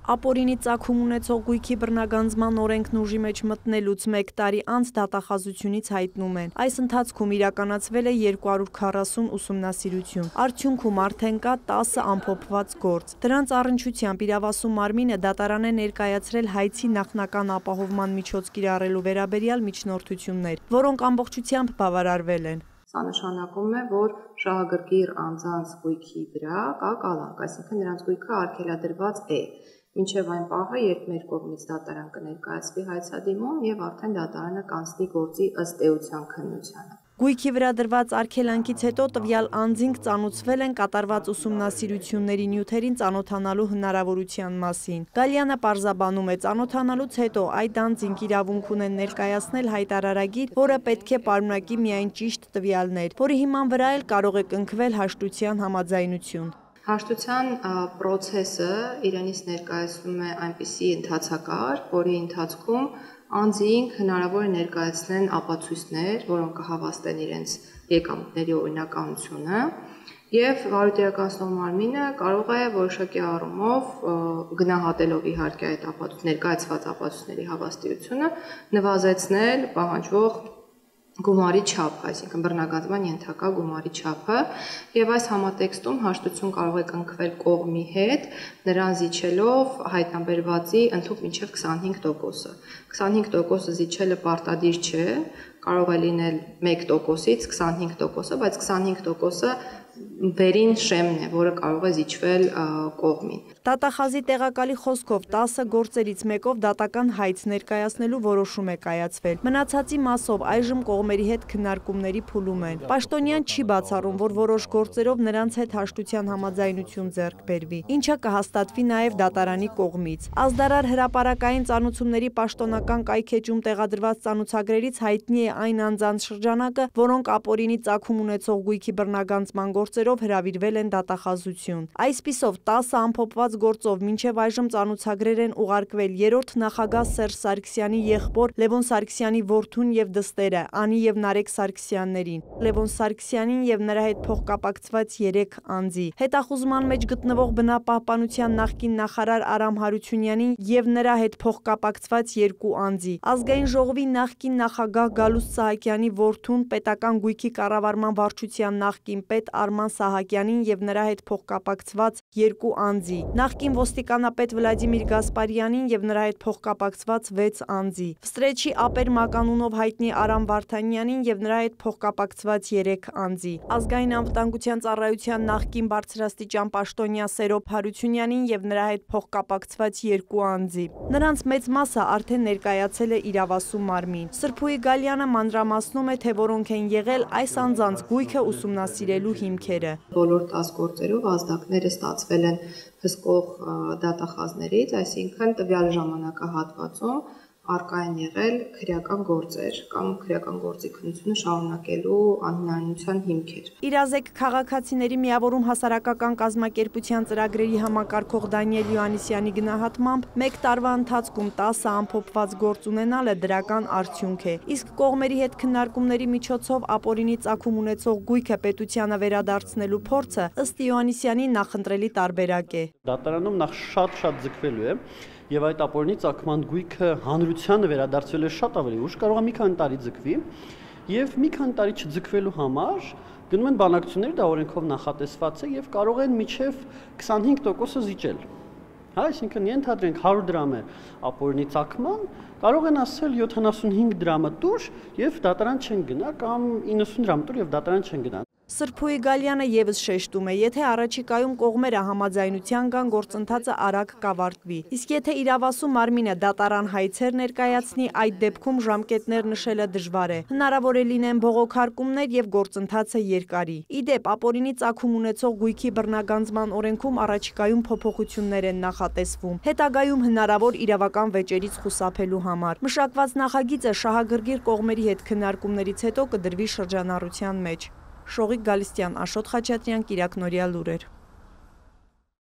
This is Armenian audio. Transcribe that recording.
Ապօրինի ծագում ունեցող գույքի բռնագանձման օրենքն ուժի մեջ մտնելուց 1 տարի անց դատախազությունից հայտնում են։ Այս ընթացքում իրականացվել է 240 ուսումնասիրություն։ Արդյունքում արդեն կա 10 ամփոփված գործ։ Դրանց առնչությամբ իրավասու մարմինը դատարան է ներկայացրել հայցի նախնական ապահովման միջոց կիրառելու վերաբերյալ միջնորդություններ, որոնք ամբողջությամբ բավարարվել են։ Սա նշանակում է, որ շահագրգիռ անձանց գույքի վրա կա կալանք, այսինքն նրանց գույքը արգելադրված է, մինչև այն պահը, երբ մեր կողմից դատարան կներկայացվի հայցադիմում եւ արդեն դատարանը կանցնի գործի ըստ էության քննությանը։ Գույքի վրա դրված արգելանքից հետո տվյալ անձինք ծանոթվել են կատարված ուսումնասիրությունների նյութերին ծանոթանալու հնարավորության մասին։ Գալյանը պարզաբանում է, ծանոթանալուց հետո այդ անձինք իրավունք ունեն ներկայացնել հայտարարագիր, որը պետք է պարունակի միայն ճիշտ տվյալներ, որի հիման վրա էլ կարող է կնքվել հաշտության համաձայնություն։ Հաշտության պրոցեսը իրենից ներկայացնում է այնպիսի ընթացակարգ, որի ընթացքում անձինք հնարավոր է ներկայացնեն ապացույցներ, որոնք կհավաստեն իրենց եկամուտների օրինականությունը, եւ վարույթ մարմինը կարող է որոշակի առումով գնահատելով իհարկե այդ ներկայացված ապացույցների հավաստիությունը նվազեցնել պահանջվող գումարի չափը, այսինքն բռնագանձման ենթակա գումարի չափը, եւ այս համատեքստում հաշտություն կարող է կնքվել կողմի հետ, նրան զիջելով հայտնաբերվածի ընդհանուր մինչև 25%-ը։ 25%-ը զիջելը պարտադիր չէ, կարող է լինել 1%-ից 25%-ը, բայց 25%-ը վերին շեմն է, որը կարող է զիջվել կողմին։ Դատախազի տեղակալի խոսքով 10 գործերից մեկով դատական հայց ներկայացնելու որոշում է կայացվել։ Մնացածի մասով այժմ կողմերի հետ քննարկումների փուլում են։ Պաշտոնյան չի բացառում, որ որոշ գործերով նրանց հետ հաշտության համաձայնություն ձեռք բերվի, ինչը կհաստատվի նաև դատարանի կողմից։ Ազդարար հրապարակային ծանուցումների պաշտոնական կայքեջում տեղադրված ծանուցագրերից հայտնի է այն անձանց շրջանակը, որոնք ապօրինի ծագում ունեցող գույքի բռնագանձման գործերով հրավիրվել են դատախազություն։ Այսպիսով 10 ամփոփված գործով մինչև այժմ ծանուցագրեր են ուղարկվել 3-րդ նախագահ Սերժ Սարգսյանի եղբոր Լևոն Սարգսյանի որդուն եւ դստերը Անի եւ Նարեկ Սարգսյաններին, Լևոն Սարգսյանին եւ նրա հետ փոխկապակցված 3 անձի, հետախուզման մեջ գտնվող բնապահպանության նախկին նախարար Արամ Հարությունյանին եւ նրա հետ փոխկապակցված 2 անձի, ազգային ժողովի նախկին նախագահ Գալուստ Սահակյանի որդուն պետական գույքի կառավարման վարչության նախկին պետ Արման Սահակյանին եւ նրա հետ փոխկապակցված 2 անձի, նախկին ոստիկանապետ Վլադիմիր Գասպարյանին եւ նրա հետ փոխկապակցված 6 անձի, Վստրեչի ապեր մականունով հայտնի Արամ Վարդանյանին եւ նրա հետ փոխկապակցված 3 անձի, ազգային անվտանգության ծառայության նախկին բարձրաստիճան պաշտոնյա Սերոբ Հարությունյանին եւ նրա հետ փոխկապակցված 2 անձի։ Նրանց մեծ մասը արդեն ներկայացել է իրավասու մարմին։ Սրփուի Գալյանը մանրամասնում է, թե որոնք են եղել այս անձանց գույքը ուսումնասիրելու հիմքերը։ Բոլոր 10 գործերով ազդակները ստացվել են հսկող դատախազներից, այսինքն տվյալ ժամանակահատվածում արկա են եղել քրեական գործեր կամ քրեական գործի քննությունը շարունակելու անհնարինության հիմքեր։ Իրազեկ քաղաքացիների միավորում հասարակական կազմակերպության ծրագրերի համակարգող Դանիել Յոհաննիսյանի գնահատմամբ 1 տարվա ընթացքում 10 ամփոփված գործ ունենալը դրական արդյունք է, իսկ կողմերի հետ քննարկումների միջոցով ապօրինի ծագում ունեցող գույքը պետությանը վերադարձնելու փորձը ըստ Յոհաննիսյանի նախընտրելի տարբերակ է։ Դատարանում նախ շատ ձգվելու է եւ այդ ապօրինի ծագման գույքը հանրությանը վերադարձվել է շատ ավելի ուշ, կարող է մի քանի տարի ձգվի եւ մի քանի տարի չձգվելու համար գնում են բանակցություններ, դա օրենքով նախատեսված է եւ կարող են մինչեւ 25%-ը զիջել։ Այսինքն ենթադրենք 100 դրամ է ապօրինի ծագման, կարող են ասել 75 դրամը տուր եւ դատարան չեն գնա կամ 90 դրամ տուր եւ դատարան չեն գնա։ Սրփուի Գալյանը եւս շեշտում է, եթե առաջիկայում կողմերը համաձայնության կան, գործընթացը արագ կավարտվի։ Իսկ եթե իրավասու մարմինը դատարան հայցեր ներկայացնի, այդ դեպքում ժամկետներ նշելը դժվար է։ Հնարավոր է լինեն բողոքարկումներ եւ գործընթացը երկարի։ Իդեպ, ապօրինի ծագում ունեցող գույքի բռնագանձման օրենքում առաջիկայում փոփոխություններ են նախատեսվում, հետագայում հնարավոր իրավական վեճերից խուսափելու համար։ Մշակված նախագիծը շահագրգիռ կողմերի հետ քննարկումներից հետո կդրվի շրջանառության մեջ։ Շողիկ Գալստյան, Աշոտ Խաչատրյան, Կիրակ Նորյա լուրեր։